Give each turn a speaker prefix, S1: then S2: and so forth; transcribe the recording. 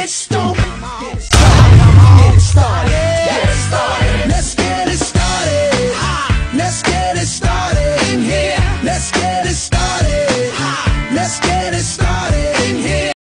S1: stoned. Get it started. Get it started. Let's get it started. Let's get it started in here. Let's get it started. Let's get